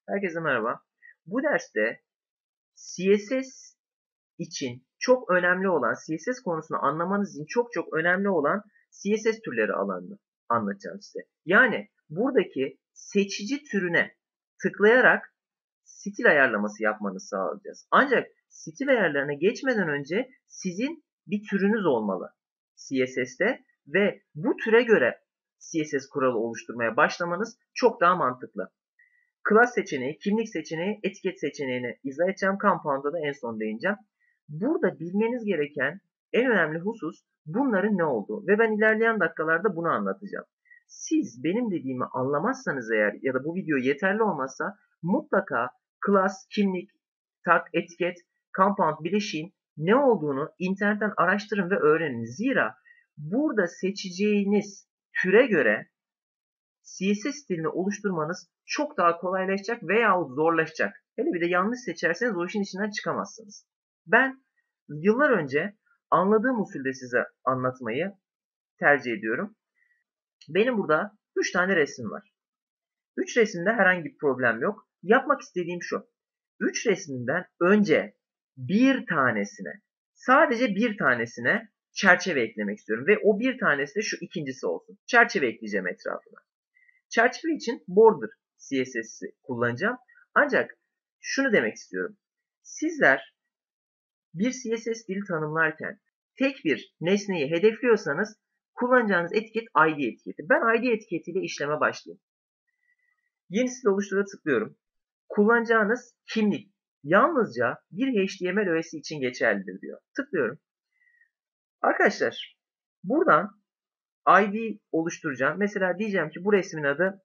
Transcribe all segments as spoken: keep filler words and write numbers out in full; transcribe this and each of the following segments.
Herkese merhaba. Bu derste C S S için çok önemli olan, C S S konusunu anlamanız için çok çok önemli olan C S S türleri alanını anlatacağım size. Yani buradaki seçici türüne tıklayarak stil ayarlaması yapmanızı sağlayacağız. Ancak stil ayarlarına geçmeden önce sizin bir türünüz olmalı C S S'te ve bu türe göre C S S kuralı oluşturmaya başlamanız çok daha mantıklı. Class seçeneği, kimlik seçeneği, etiket seçeneğini izah edeceğim. Compound'a da en son değineceğim. Burada bilmeniz gereken en önemli husus bunların ne olduğu ve ben ilerleyen dakikalarda bunu anlatacağım. Siz benim dediğimi anlamazsanız eğer ya da bu video yeterli olmazsa mutlaka class, kimlik, tag, etiket, compound bileşiğin ne olduğunu internetten araştırın ve öğrenin. Zira burada seçeceğiniz türe göre C S S stilini oluşturmanız çok daha kolaylaşacak veya zorlaşacak. Hele bir de yanlış seçerseniz o işin içinden çıkamazsınız. Ben yıllar önce anladığım usulde size anlatmayı tercih ediyorum. Benim burada üç tane resim var. üç resimde herhangi bir problem yok. Yapmak istediğim şu. üç resminden önce bir tanesine, sadece bir tanesine çerçeve eklemek istiyorum. Ve o bir tanesi de şu ikincisi olsun. Çerçeve ekleyeceğim etrafına. Çerçeve için border C S S'i kullanacağım. Ancak şunu demek istiyorum. Sizler bir C S S dili tanımlarken tek bir nesneyi hedefliyorsanız kullanacağınız etiket I D etiketi. Ben I D etiketiyle işleme başlayayım. Yeni stil oluştura tıklıyorum. Kullanacağınız kimlik yalnızca bir H T M L öğesi için geçerlidir diyor. Tıklıyorum. Arkadaşlar buradan I D oluşturacağım. Mesela diyeceğim ki bu resmin adı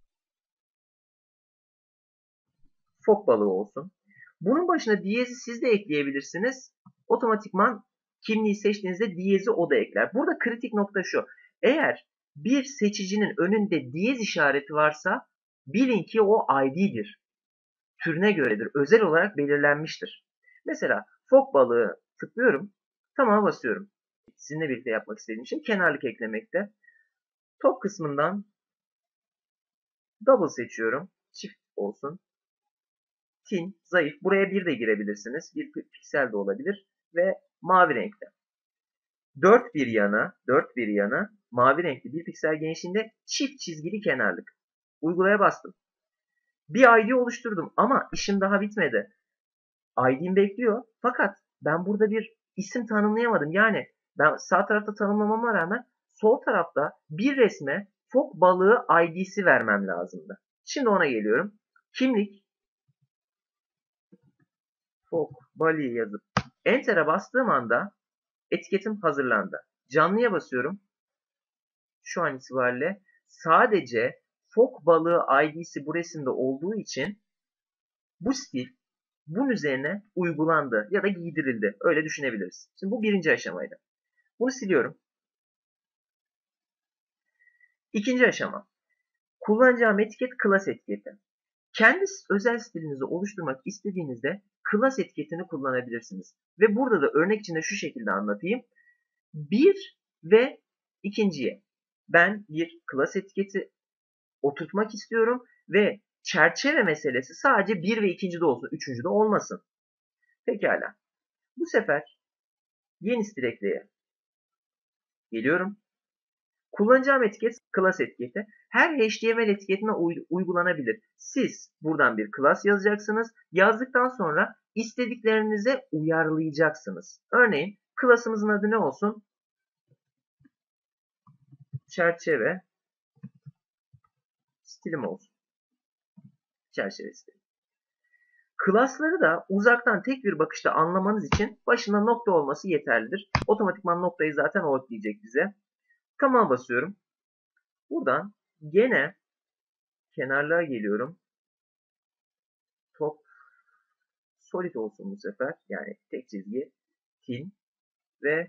fok balığı olsun. Bunun başına diyezi siz de ekleyebilirsiniz. Otomatikman kimliği seçtiğinizde diyezi o da ekler. Burada kritik nokta şu. Eğer bir seçicinin önünde diyez işareti varsa bilin ki o I D'dir. Türüne göredir. Özel olarak belirlenmiştir. Mesela fok balığı tıklıyorum. Tamam'a basıyorum. Sizinle birlikte yapmak istediğim şey kenarlık eklemekte. Top kısmından double seçiyorum. Çift olsun. Tin, zayıf. Buraya bir de girebilirsiniz. Bir piksel de olabilir. Ve mavi renkte. Dört bir yana, dört bir yana mavi renkli bir piksel genişliğinde çift çizgili kenarlık. Uygulaya bastım. Bir I D oluşturdum ama işim daha bitmedi. I D'm bekliyor. Fakat ben burada bir isim tanımlayamadım. Yani ben sağ tarafta tanımlamama rağmen sol tarafta bir resme fok balığı I D'si vermem lazımdı. Şimdi ona geliyorum. Kimlik fok balığı yazıp Enter'a bastığım anda etiketim hazırlandı. Canlıya basıyorum. Şu an itibariyle sadece fok balığı I D'si bu resimde olduğu için bu stil bunun üzerine uygulandı ya da giydirildi. Öyle düşünebiliriz. Şimdi bu birinci aşamaydı. Bunu siliyorum. İkinci aşama. Kullanacağım etiket class etiketi. Kendi özel stilinizi oluşturmak istediğinizde class etiketini kullanabilirsiniz. Ve burada da örnek içinde şu şekilde anlatayım. Bir ve ikinciye ben bir class etiketi oturtmak istiyorum ve çerçeve meselesi sadece bir ve ikincide olsun, üçüncüde olmasın. Pekala. Bu sefer yeni stil ekleye geliyorum. Kullanacağım etiket class etiketi. Her H T M L etiketine uygulanabilir. Siz buradan bir class yazacaksınız. Yazdıktan sonra istediklerinize uyarlayacaksınız. Örneğin class'ımızın adı ne olsun? Çerçeve stilim olsun. Çerçeve stilim. Class'ları da uzaktan tek bir bakışta anlamanız için başında nokta olması yeterlidir. Otomatikman noktayı zaten o ekleyecek bize. Tamam basıyorum. Buradan gene kenarlığa geliyorum. Top solid olsun bu sefer. Yani tek çizgi tin ve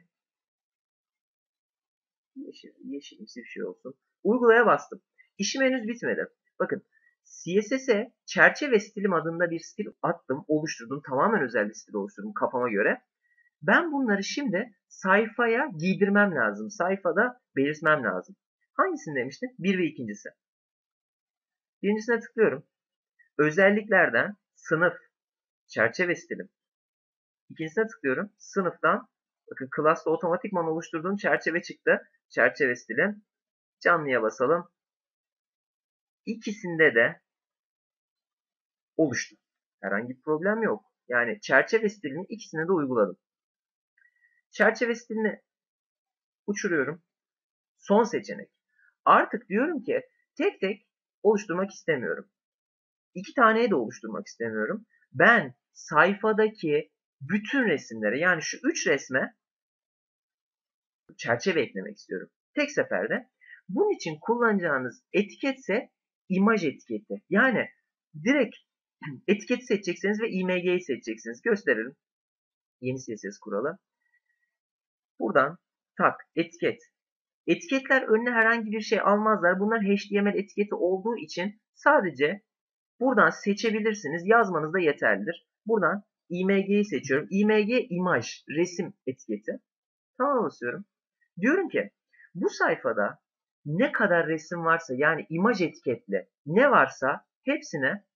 yeşil, yeşilimsi bir şey olsun. Uygulaya bastım. İşim henüz bitmedi. Bakın C S S'e çerçeve stilim adında bir stil attım, oluşturdum. Tamamen özel bir stil oluşturdum kafama göre. Ben bunları şimdi sayfaya giydirmem lazım. Sayfada belirtmem lazım. Hangisini demiştim? Bir ve ikincisi. Birincisine tıklıyorum. özelliklerden sınıf, çerçeve stilim. İkincisine tıklıyorum. Sınıftan bakın class'ta otomatikman oluşturduğum çerçeve çıktı. Çerçeve stilim. Canlıya basalım. İkisinde de oluştu. Herhangi bir problem yok. Yani çerçeve stilini ikisine de uyguladım. Çerçeve stilini uçuruyorum. Son seçenek. Artık diyorum ki tek tek oluşturmak istemiyorum. İki taneyi de oluşturmak istemiyorum. Ben sayfadaki bütün resimlere, yani şu üç resme çerçeve eklemek istiyorum. Tek seferde. Bunun için kullanacağınız etiketse imaj etiketi. Yani direkt etiketi seçeceksiniz ve img'yi seçeceksiniz. Gösterelim. Yeni C S S kuralı. Buradan tak etiket. Etiketler önüne herhangi bir şey almazlar. Bunlar H T M L etiketi olduğu için sadece buradan seçebilirsiniz. Yazmanız da yeterlidir. Buradan img'yi seçiyorum. img imaj, resim etiketi. Tamam basıyorum. Diyorum ki bu sayfada ne kadar resim varsa, yani imaj etiketli ne varsa hepsine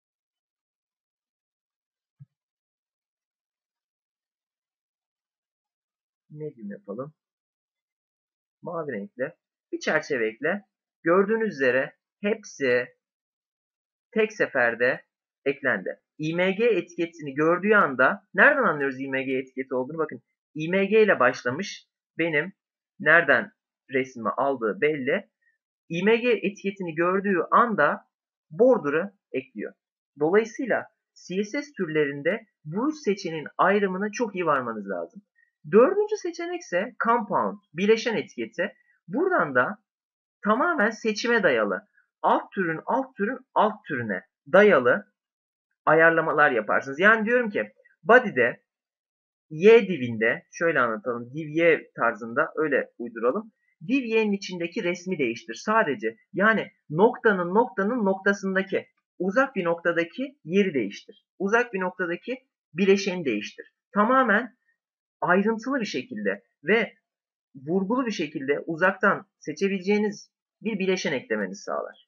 medium yapalım. Mavi renkle bir çerçeve ekle. Gördüğünüz üzere hepsi tek seferde eklendi. img etiketini gördüğü anda nereden anlıyoruz img etiketi olduğunu? Bakın img ile başlamış. Benim nereden resmi aldığı belli. img etiketini gördüğü anda border'ı ekliyor. Dolayısıyla C S S türlerinde bu üç seçeneğin ayrımına çok iyi varmanız lazım. Dördüncü seçenek ise compound, bileşen etiketi. Buradan da tamamen seçime dayalı, alt türün alt türün alt türüne dayalı ayarlamalar yaparsınız. Yani diyorum ki body'de Y divinde, şöyle anlatalım, div Y tarzında öyle uyduralım. Div Y'nin içindeki resmi değiştir sadece. Yani noktanın noktanın noktasındaki, uzak bir noktadaki yeri değiştir. Uzak bir noktadaki bileşeni değiştir. Tamamen ayrıntılı bir şekilde ve vurgulu bir şekilde uzaktan seçebileceğiniz bir bileşen eklemenizi sağlar.